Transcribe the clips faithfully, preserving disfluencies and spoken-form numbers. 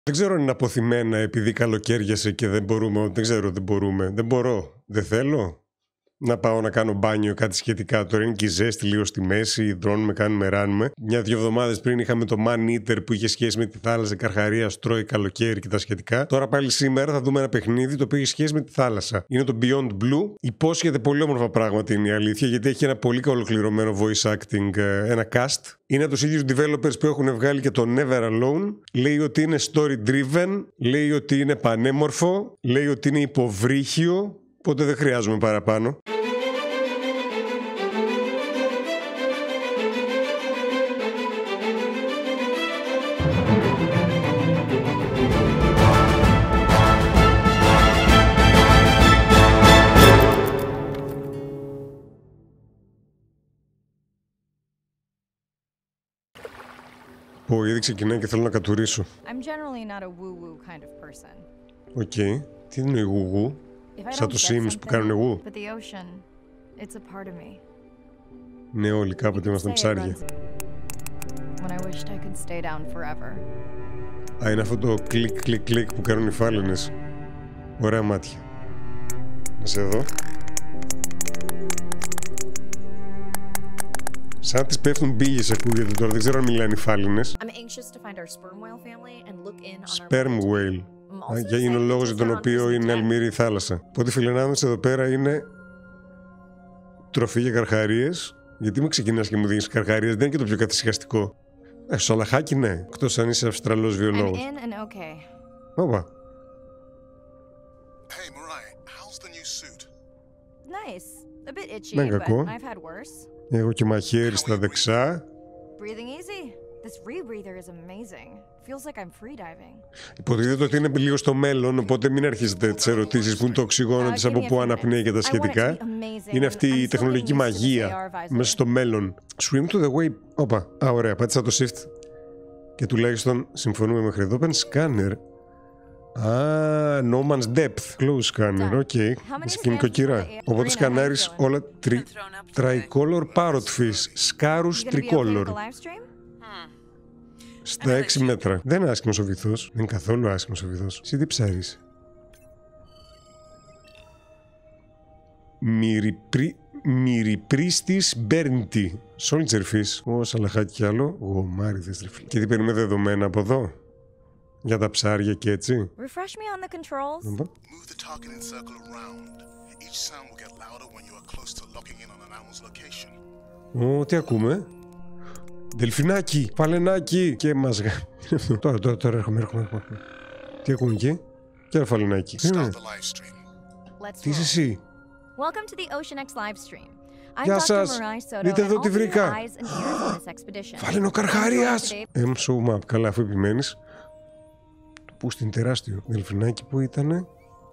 Δεν ξέρω αν είναι αποθυμένα επειδή καλοκαίριασε και δεν μπορούμε. Δεν ξέρω, δεν μπορούμε. Δεν μπορώ. Δεν θέλω να πάω να κάνω μπάνιο, κάτι σχετικά. Τώρα είναι και η ζέστη λίγο στη μέση, υδρώνουμε, κάνουμε, ράνουμε. Μια-δυο εβδομάδες πριν είχαμε το Man Eater που είχε σχέση με τη θάλασσα, καρχαρία, τρώει καλοκαίρι και τα σχετικά. Τώρα πάλι σήμερα θα δούμε ένα παιχνίδι το οποίο έχει σχέση με τη θάλασσα. Είναι το Beyond Blue. Υπόσχεται πολύ όμορφα πράγματα, είναι η αλήθεια, γιατί έχει ένα πολύ ολοκληρωμένο voice acting, ένα cast. Είναι από τους ίδιους developers που έχουν βγάλει και το Never Alone. Λέει ότι είναι story driven, λέει ότι είναι πανέμορφο, λέει ότι είναι υποβρύχιο. Οπότε δεν χρειάζομαι παραπάνω. Ω, ήδη ξεκινάει και θέλω να κατουρίσω. Οκ. Okay. Τι είναι η γουγού? Σαν το Sims που κάνουν εγώ. Ναι, όλοι κάποτε ήμασταν ψάρια. Α, είναι αυτό το κλικ κλικ κλικ που κάνουν οι φάλαινες. Ωραία μάτια. Να σε δω. Σαν τις πέφτουν μπίγες ακούγεται τώρα, δεν ξέρω αν μιλάνε οι φάλαινες. Sperm whale. Α, είναι ο λόγος για τον οποίο είναι αλμύρη η θάλασσα. Οπότε φιλενάδες εδώ πέρα είναι τροφή για καρχαρίες. Γιατί με ξεκινάς και μου δίνεις καρχαρίες, δεν είναι και το πιο καθησυχαστικό. Ε, σολαχάκι ναι, εκτός αν είσαι Αυστραλός βιολόγος. Όπα. Δεν είναι κακό. Έχω και μαχαίρι στα δεξιά. Υποτίθεται ότι είναι λίγο στο μέλλον, οπότε μην αρχίζετε τις ερωτήσεις που είναι το οξυγόνο της, από πού αναπνέει και τα σχετικά. Είναι αυτή η τεχνολογική μαγεία μέσα στο μέλλον. Swim to the way. Όπα. Α, ωραία. Πάτησα το shift. Και τουλάχιστον συμφωνούμε μέχρι εδώ. Πεν σκάνερ. Α, no man's depth. Close scanner. Οκ. Okay. Σκηνικοκυρά. Οπότε σκανάρεις όλα τρι... tricolor parrot fish. Σκάρους tricolor. Στα έξι μέτρα. Δεν είναι άσχημος ο βυθός. Δεν είναι καθόλου άσχημος ο βυθός. Εσύ τι ψάρεις? Μυριπρί... Μυριπρίστης Μπέρντι. Soldier fish. Ω, σαλαχάκι κι άλλο. Γομάριδες τρεφλή. Και τι παίρνουμε δεδομένα από εδώ? Για τα ψάρια και έτσι. Refresh me on the controls. Move the target and circle around. Each sound will get louder when you are close to locking in on an animal's location. Ω, τι ακούμε? Δελφινάκι, φαλενάκι και μας γα... Τώρα, τώρα, τώρα έρχομαι, έρχομαι, έρχομαι. Τι ακούμε εκεί? Και ένα φαλενάκι. Τι είσαι εσύ? Γεια σας, δείτε εδώ τι βρήκα. Φαλενοκαρχαρίας. Εμ show map, καλά αφού επιμένεις. Πού στην τεράστιο δελφινάκι που ήτανε?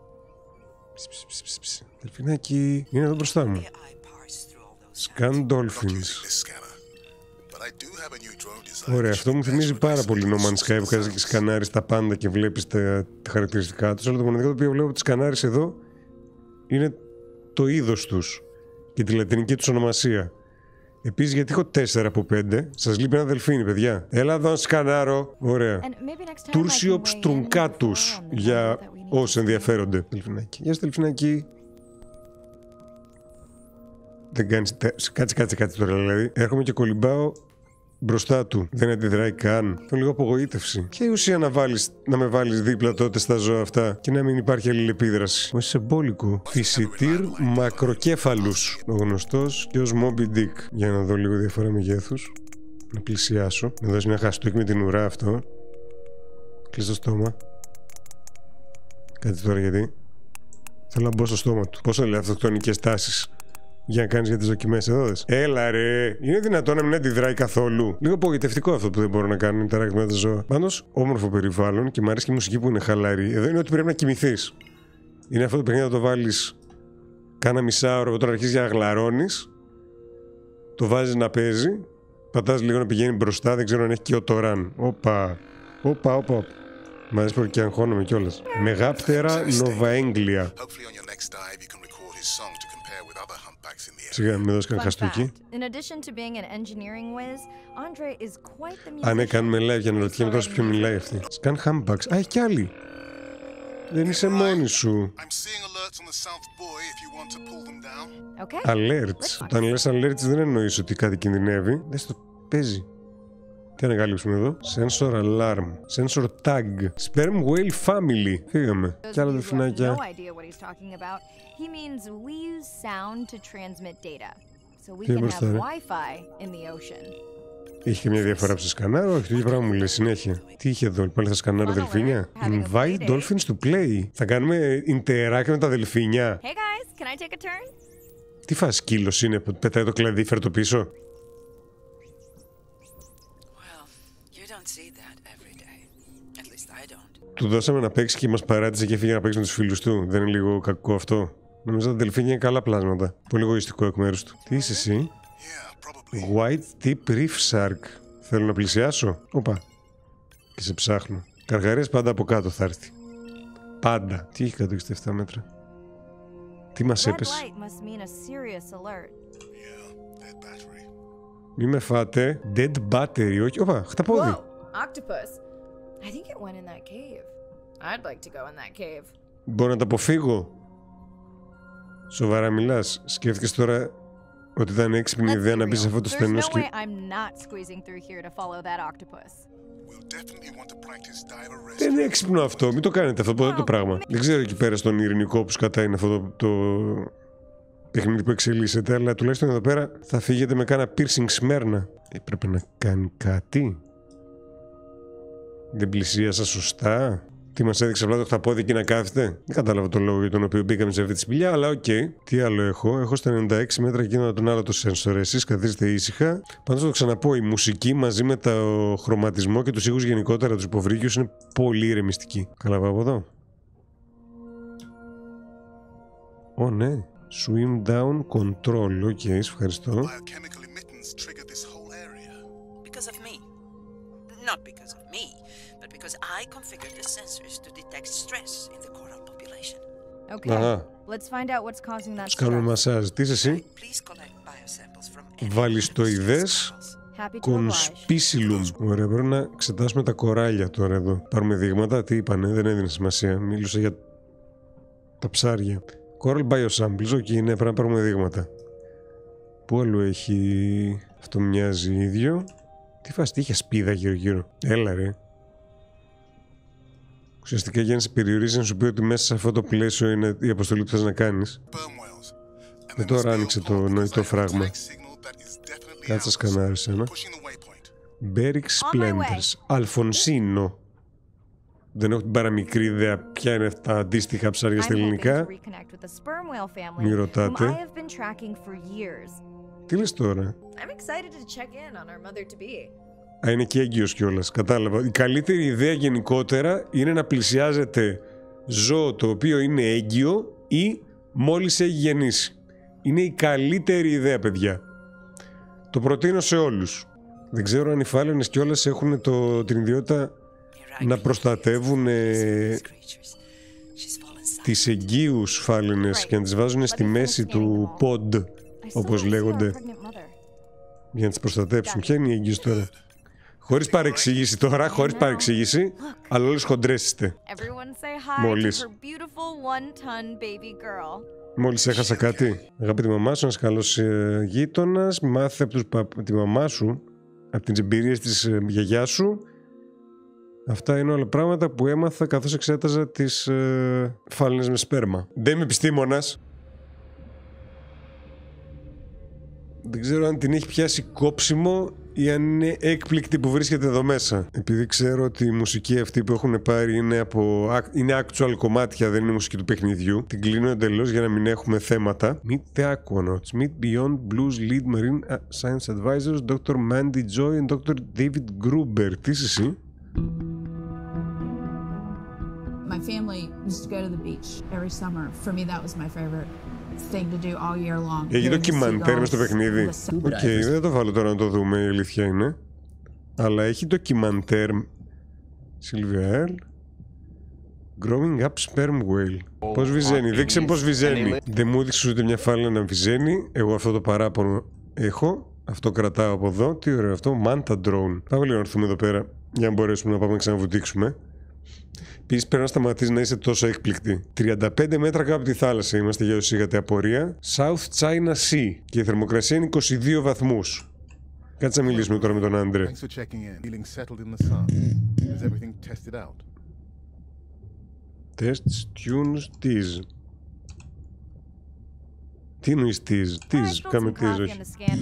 Δελφινάκι, είναι εδώ μπροστά μου. Scan dolphins. Ωραία, αυτό μου θυμίζει πάρα πολύ No Man's Sky που κάνεις και σκανάρεις τα πάντα και βλέπεις τα, τα χαρακτηριστικά τους. Αλλά το μοναδικό το οποίο βλέπω από τις σκανάρεις εδώ είναι το είδος τους και τη λατινική τους ονομασία. Επίσης, γιατί έχω τέσσερα από πέντε, σας λείπει ένα δελφίνι, παιδιά. Έλα εδώ να σκανάρω. Ωραία. Τούρσιοψ τρунκάτους για όσοι ενδιαφέρονται. Δελφινάκι. Γεια σου, δελφινάκι. Δεν κάνεις. Κάτσε, κάτσε, κάτσε τώρα δηλαδή. Έρχομαι και κολυμπάω μπροστά του. Δεν αντιδράει καν. Έχω λίγο απογοήτευση. Ποια η ουσία να, βάλεις, να με βάλεις δίπλα τότε στα ζώα αυτά και να μην υπάρχει αλληλεπίδραση? Μου είσαι μπόλικο. Φυσιτήρ μακροκέφαλους. Ο γνωστός και ως Moby Dick. Για να δω λίγο διαφορά μεγέθους. Να πλησιάσω. Να δώσει μια χαστούκι με την ουρά αυτό. Κλείσει το στόμα. Κάτσε τώρα γιατί. Θέλω να μπω στο στόμα του. Πόσο λέει αυτοκτονικές τάσεις για να κάνεις για τις δοκιμές εδώ δες. Έλα ρε, είναι δυνατόν να μην αντιδράει καθόλου? Λίγο απογοητευτικό αυτό που δεν μπορώ να κάνω interact με τα ζώα. Πάντως, όμορφο περιβάλλον και μου αρέσει και η μουσική που είναι χαλαρή. Εδώ είναι ότι πρέπει να κοιμηθείς. Είναι αυτό το παιχνίδι να το βάλεις κάνα μισάωρο, όταν αρχίζεις για να γλαρώνεις, το βάζεις να παίζει, πατάς λίγο να πηγαίνει μπροστά, δεν ξέρω αν έχει και ο Τωράν. Όπα, όπα, όπα. Μ' αρέσει πολύ και αγχώνομαι κιόλας. Μεγάπτερα Νοβαέγγλια. Σιγά, με δώσει καν Fun χαστούκι. fact, in addition to being an engineering whiz, Andre is quite the musician. Α, ναι, κάνουμε live για να ρωτιέμαι τώρα σε ποιο μιλάει αυτή. Σκάν handbags. Α, έχει κι άλλη. Δεν είσαι μόνη σου. I'm seeing alerts on the South Buoy if you want to pull them down. Okay. Alerts. Όταν λες alerts δεν εννοείς ότι κάτι κινδυνεύει. Δεν στο παίζει. Τι ανακαλύψουμε εδώ. Sensor alarm. Sensor tag. Sperm whale family. Φύγαμε. Κι άλλα δελφινάκια. No idea what he's talking about. He means we use sound to transmit data. So we can have Wi-Fi in the ocean. Είχε και μια διαφορά που σε σκανάρω. Όχι, το ίδιο πράγμα μου λέει συνέχεια. Τι είχε εδώ, πάλι θα σκανάρω δελφίνια. Invite dolphins to play. Θα κάνουμε interact με τα δελφίνια. Hey guys, can I take a turn? Τι φας, σκύλος είναι που πετάει το κλαδί, φέρ' το πίσω. Του δώσαμε να παίξει και μας παράτησε και έφυγε να παίξει με τους φίλους του. Δεν είναι λίγο κακό αυτό? Νομίζω ότι τα δελφίνια είναι καλά πλάσματα. Πολύ εγωιστικό εκ μέρους του. Τι είσαι εσύ? White tip reef shark. Θέλω να πλησιάσω. Οπα. Και σε ψάχνω. Καργαρίες πάντα από κάτω θα έρθει. Πάντα. Τι έχει κάτω εξήντα επτά μέτρα? Τι μας έπεσε? Μη με φάτε. Dead battery. Όχι. Οπα. Χταπόδι. Octopus. I think it went in that cave. I'd like to go in that cave. Μπορώ να τα αποφύγω? Σοβαρά μιλάς? Σκέφτηκες τώρα ότι ήταν έξυπνη ιδέα να μπει σε αυτό το στενό σκι... Δεν είναι έξυπνο αυτό, μην το κάνετε αυτό το, το πράγμα. Δεν ξέρω εκεί πέρα στον ειρηνικό που σκατά είναι αυτό το, το παιχνίδι που εξελίσσεται, αλλά τουλάχιστον εδώ πέρα θα φύγετε με κάνα piercing σμέρνα. Έπρεπε να κάνει κάτι. Δεν πλησίασα σωστά. Τι μας έδειξε απλά το χταπόδι εκεί να κάθεται? Δεν κατάλαβα τον λόγο για τον οποίο μπήκαμε σε αυτή τη σπηλιά, αλλά οκ. Okay. Τι άλλο έχω? Έχω στα ενενήντα έξι μέτρα εκείνο τον άλλο το sensor. Εσείς καθίστε ήσυχα. Πάντως το ξαναπώ, η μουσική μαζί με το χρωματισμό και τους ήχους γενικότερα, τους υποβρύχιους, είναι πολύ ηρεμιστική. Καλά πάω από εδώ. Ω, oh, ναι. Swim down control. Οκ, okay, ευχαριστώ. I configured the sensors to detect stress in the coral population. Okay. Uh-huh. Let's find out what's causing that stress. Κάνουμε μασάζ. Τι είσαι εσύ? Βαλιστοειδές Conspicillum. Ωραία, πρέπει να εξετάσουμε τα κοράλια τώρα εδώ. Πάρουμε δείγματα. Τι είπανε? Δεν έδινε σημασία. Μίλουσα για τα ψάρια. Coral biosamples. Οκ, okay, ναι, πρέπει να πάρουμε δείγματα. Πού αλλού έχει? Αυτό μοιάζει ίδιο. Τι φας, τι είχε σπίδα γύρω-γύρω? Έλα ρε. Ουσιαστικά για να σε περιορίζει να σου πει ότι μέσα σε αυτό το πλαίσιο είναι η αποστολή που θες να κάνεις. Με τώρα άνοιξε το νοητό φράγμα. Κάτσε σκανάρισε ένα. Beric Splendors. Αλφονσίνο. Δεν έχω την παραμικρή ιδέα ποια είναι τα αντίστοιχα ψάρια στα ελληνικά. Μη ρωτάτε. Τι λες τώρα? Α, είναι και έγκυος κιόλας. Κατάλαβα. Η καλύτερη ιδέα γενικότερα είναι να πλησιάζετε ζώο το οποίο είναι έγκυο ή μόλις έχει γεννήσει. Είναι η καλύτερη ιδέα, παιδιά. Το προτείνω σε όλους. Δεν ξέρω αν οι φάλαινες κιόλας έχουν το, την ιδιότητα να προστατεύουν ε, τις εγγύους φάλαινες και να τις βάζουν στη μέση του pod, όπως λέγονται, για να τις προστατέψουν. Ποια είναι η εγγύηση τώρα? Χωρίς παρεξήγηση τώρα, χωρίς παρεξήγηση, αλλά όλες χοντρές είστε. Μόλις. Μόλις έχασα κάτι. Αγαπητή μαμά σου, ένας καλός ε, γείτονας, μάθε από τους πα... τη μαμά σου, από τις εμπειρίες της ε, γιαγιάς σου. Αυτά είναι όλα πράγματα που έμαθα καθώς εξέταζα τις ε, φάλαινες με σπέρμα. Δεν είμαι επιστήμονας. Δεν ξέρω αν την έχει πιάσει κόψιμο ή αν είναι έκπληκτη που βρίσκεται εδώ μέσα. Επειδή ξέρω ότι η μουσική αυτή που έχουν πάρει είναι, από, είναι actual κομμάτια, δεν είναι μουσική του παιχνιδιού, την κλείνω εντελώς για να μην έχουμε θέματα. Meet the Aquanauts. Meet Beyond Blues Lead Marine Science Advisors Doctor Mandy Joy and Doctor David Gruber. Τι είσαι εσύ? My family used to go to the beach every summer. For me, that was my favorite thing to do all year long. Έχει ντοκιμαντέρ μες στο παιχνίδι. Οκ, okay, δεν το βάλω τώρα να το δούμε, η αλήθεια είναι. Αλλά έχει ντοκιμαντέρ. Σίλβια Ερλ. Growing up sperm whale. Πώς βυζένει, δείξε πώς βυζένει. Δεν μου έδειξε ούτε μια φάλαινα να βυζένει. Εγώ αυτό το παράπονο έχω. Αυτό κρατάω από εδώ. Τι ωραίο αυτό. Manta drone. Πάμε λίγο να έρθουμε εδώ πέρα για να μπορέσουμε να πάμε να ξαναβουτήξουμε. Επίσης πρέπει να σταματήσει να είσαι τόσο έκπληκτη. τριάντα πέντε μέτρα κάτω από τη θάλασσα είμαστε, για όσοι είχατε απορία. South China Sea. Και η θερμοκρασία είναι είκοσι δύο βαθμούς. Κάτσε να μιλήσουμε τώρα με τον Άντρε. Tests, tunes, tease. Τι εννοείς tease? Tease, κάμε tease, όχι.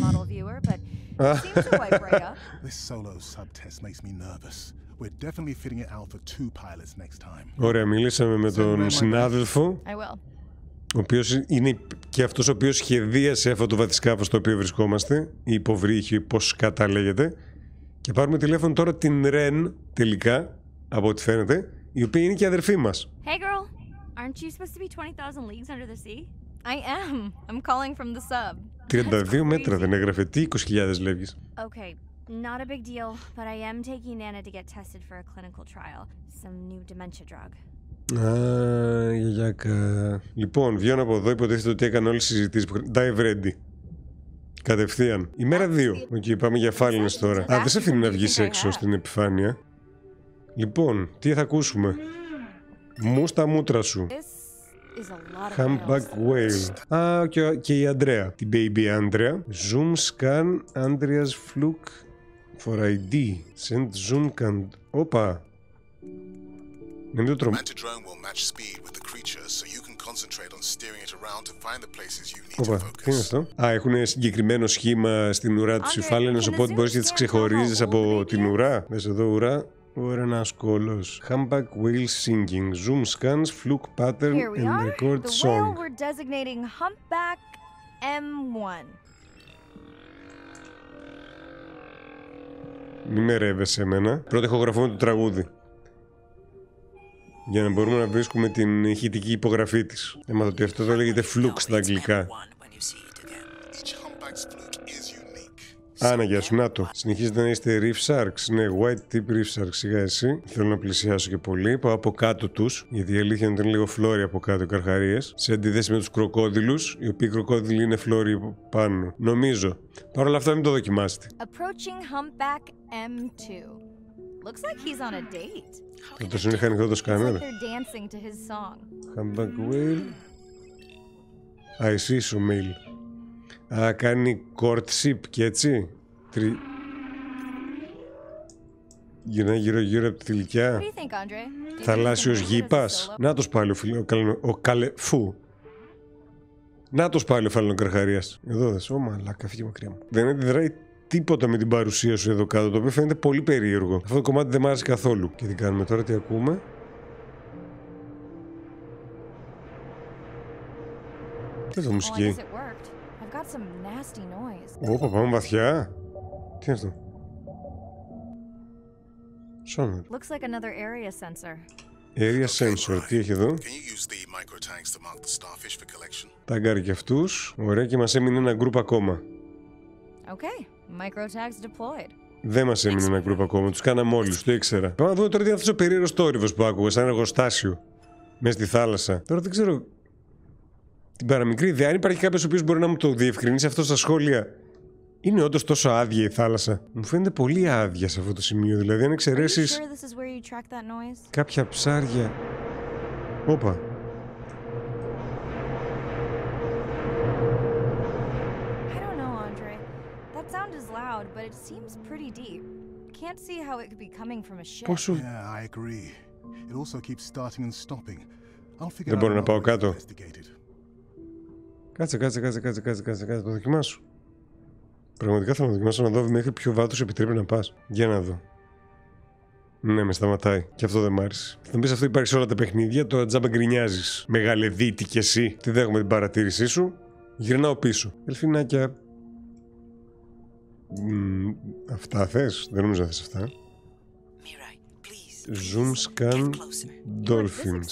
Ωραία, μιλήσαμε με τον συνάδελφο, ο οποίος είναι και αυτός ο οποίος σχεδίασε αυτό το βαθισκάφο στο οποίο βρισκόμαστε, η υποβρύχη, πώς κατά λέγεται. Και πάρουμε τηλέφωνο τώρα την Ρεν, τελικά, από ό,τι φαίνεται, η οποία είναι και η αδερφή μας. Hey girl, aren't you supposed to be twenty thousand leagues under the sea? I am. I'm calling from the sub. τριάντα δύο μέτρα δεν έγραφε. Τι είκοσι χιλιάδες λέγεις? Okay, not a big deal, but I am taking Nana to get tested for a clinical trial. Some new dementia drug. Α, γιαγιάκα. Λοιπόν, βγαίνω από εδώ, υποτίθεται ότι έκανε όλες τις συζητήσεις. Dive ready. Κατευθείαν. Ημέρα δύο. Οκ, okay, πάμε για φάλινες τώρα. Α, δεν σε αφήνει να βγεις έξω στην επιφάνεια. Λοιπόν, τι θα ακούσουμε? Μου στα μούτρα σου. Humpback whale. Α, και, και η Αντρέα. Την baby Andrea. Zoom scan Andrea's fluke for άι ντι. Send zoom can... Όπα. Με μην το τρομ... Όπα, τι είναι αυτό? Α, έχουν συγκεκριμένο σχήμα στην ουρά τους οι φάλαινες, οπότε μπορείς να τις ξεχωρίζεις από την ουρά. Δες εδώ ουρά. Ωραία, ένας κόλος. Humpback whale singing. Zoom scans, fluke pattern and record the song. whale we're designating Humpback εμ ουάν. Μη με ρεύεσαι εμένα. Πρώτα ηχογραφούμε το τραγούδι. Για να μπορούμε να βρίσκουμε την ηχητική υπογραφή της. Έμαθα ότι αυτό το λέγεται fluke στα αγγλικά. Άνα, γεια σου, να το. Συνεχίζετε να είστε reef sharks. Ναι, white tip reef sharks. Σιγά εσύ. Θέλω να πλησιάσω και πολύ. Πάω από κάτω τους. Γιατί η αλήθεια είναι ότι είναι λίγο φλόροι από κάτω οι καρχαρίες. Σε αντίθεση με τους κροκόδιλους, οι οποίοι κροκόδιλοι είναι φλόροι από πάνω. Νομίζω. Παρ' όλα αυτά, μην το δοκιμάσετε. Approaching Humpback εμ τού. Looks like he's on a date. Θα το είναι ανοιχτό το σκάνερ. They're dancing to his song. Humpback whale. Α, εσύ είσαι ο Mail. Α, κάνει courtship και έτσι. Τρι... Γυρνάει γύρω γύρω από τη θηλυκιά. Θαλάσσιος γήπας. Να το πάλι ο, φιλ... ο, καλε... ο καλεφού. Να το πάλι ο φαλαιοκαρχαρίας. Εδώ δες. Ω μαλάκα, φύγε μακριά μου. Δεν αντιδράει τίποτα με την παρουσία σου εδώ κάτω, το οποίο φαίνεται πολύ περίεργο. Αυτό το κομμάτι δεν μ' άρεσε καθόλου. Και τι κάνουμε τώρα, τι ακούμε? Τι είναι το μουσική? Ωπα, πάμε βαθιά. Τι είναι αυτό? Σόνερ. Looks like another area sensor. Area sensor, τι έχει εδώ? Ταγκάρει και αυτούς. Ωραία, και μας έμεινε ένα γκρουπ ακόμα. Okay, microtags deployed. Δεν μας έμεινε ένα γκρουπ ακόμα, τους κάναμε όλους, το ήξερα. Πάμε να δούμε τώρα τι είναι αυτός ο περίεργος τόρυβος που άκουγα, σαν εργοστάσιο. Μέσα στη θάλασσα. Τώρα δεν ξέρω την παραμικρή ιδέα. Αν υπάρχει κάποιος ο οποίος μπορεί να μου το διευκρινίσει αυτό στα σχόλια. Είναι όντως τόσο άδεια η θάλασσα? Μου φαίνεται πολύ άδεια σε αυτό το σημείο. Δηλαδή, αν εξαιρέσεις κάποια ψάρια. Όπα. Πόσο... Δεν μπορώ να πάω κάτω. Κάτσε, κάτσε, κάτσε, κάτσε, κάτσε, κάτσε, κάτσε, το δοκιμάσου. Πραγματικά θα το δοκιμάσω να δω μέχρι ποιο βάθος επιτρέπει να πας. Για να δω. Ναι, με σταματάει. Και αυτό δεν μ' άρεσε. Θα μπεις, αυτό υπάρχει σε όλα τα παιχνίδια. Τώρα τζάμπα γκρινιάζεις. Μεγαλεδίτη κι εσύ. Τη δέχομαι την παρατήρησή σου. Γυρνάω πίσω. Ελφινάκια. Μ, αυτά θες? Δεν νομίζω να θες αυτά. Zoom scan dolphins.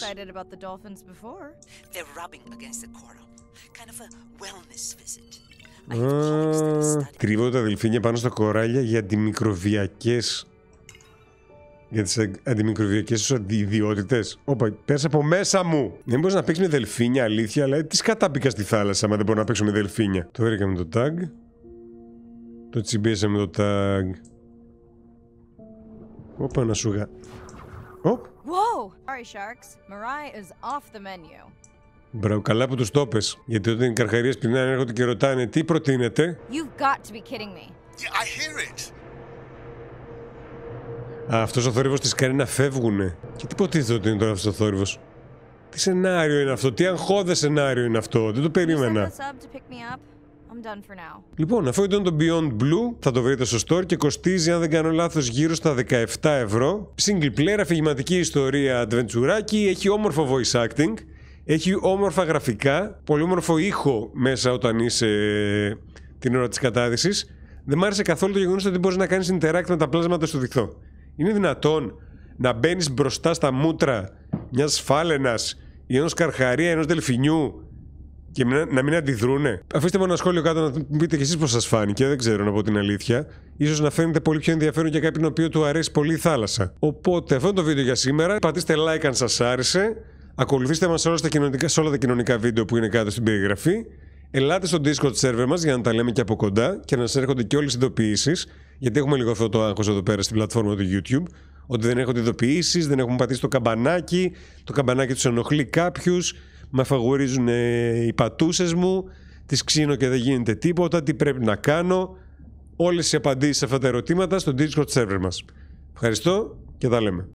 Α, κρύβονται τα δελφίνια πάνω στα κοράλια για αντιμικροβιακές Για τις αντιμικροβιακές σου ιδιότητες. Όπα, πέρασα από μέσα μου. Δεν μπορείς να παίξεις με δελφίνια, αλήθεια, αλλά τι σκατά μπήκα στη θάλασσα, μα δεν μπορώ να παίξω με δελφίνια. Το βρήκα με το tag. Το τσιμπήσα με το tag. Όπα, να σου γα... Οπ. Whoa! Sorry, sharks. Mirai is off the menu. Μπράβο, καλά που τους το πες. Γιατί όταν οι καρχαρίες πεινάνε έρχονται και ρωτάνε τι προτείνετε. You've got to be kidding me. Yeah, I hear it. Α, αυτός ο θόρυβος της κάνει να φεύγουνε. Και τι υποτίθεται ότι είναι τώρα αυτός ο θόρυβος? Τι σενάριο είναι αυτό, τι αγχώδες σενάριο είναι αυτό, δεν το περίμενα. Λοιπόν, αφού ήταν το Beyond Blue, θα το βρείτε στο store και κοστίζει, αν δεν κάνω λάθος, γύρω στα δεκαεπτά ευρώ. Single player, αφηγηματική ιστορία, αντβεντσουράκι, έχει όμορφο voice acting, έχει όμορφα γραφικά, πολύ όμορφο ήχο μέσα όταν είσαι την ώρα της κατάδυσης. Δεν μ' άρεσε καθόλου το γεγονός ότι μπορείς να κάνεις interact με τα πλάσματα στο δειχτό. Είναι δυνατόν να μπαίνεις μπροστά στα μούτρα μιας φάλαινας ή ενός καρχαρία, ενός δελφινιού και να μην αντιδρούνε? Αφήστε μου ένα σχόλιο κάτω να μου πείτε κι εσείς πώς σας φάνηκε, δεν ξέρω να πω την αλήθεια. Ίσως να φαίνεται πολύ πιο ενδιαφέρον για κάποιον ο οποίο του αρέσει πολύ η θάλασσα. Οπότε αυτό είναι το βίντεο για σήμερα. Πατήστε like αν σας άρεσε. Ακολουθήστε μας σε όλα, στα κοινωνικά, σε όλα τα κοινωνικά βίντεο που είναι κάτω στην περιγραφή. Ελάτε στο Discord server μας για να τα λέμε και από κοντά και να σας έρχονται και όλες οι ειδοποιήσεις. Γιατί έχουμε λίγο αυτό το άγχος εδώ πέρα στην πλατφόρμα του YouTube. Ότι δεν έρχονται ειδοποιήσεις, δεν έχουμε πατήσει το καμπανάκι. Το καμπανάκι τους ενοχλεί κάποιους. Με αφαγορίζουν οι πατούσες μου. Τις ξύνω και δεν γίνεται τίποτα. Τι πρέπει να κάνω? Όλες οι απαντήσεις σε αυτά τα ερωτήματα στο Discord server μας. Ευχαριστώ και τα λέμε.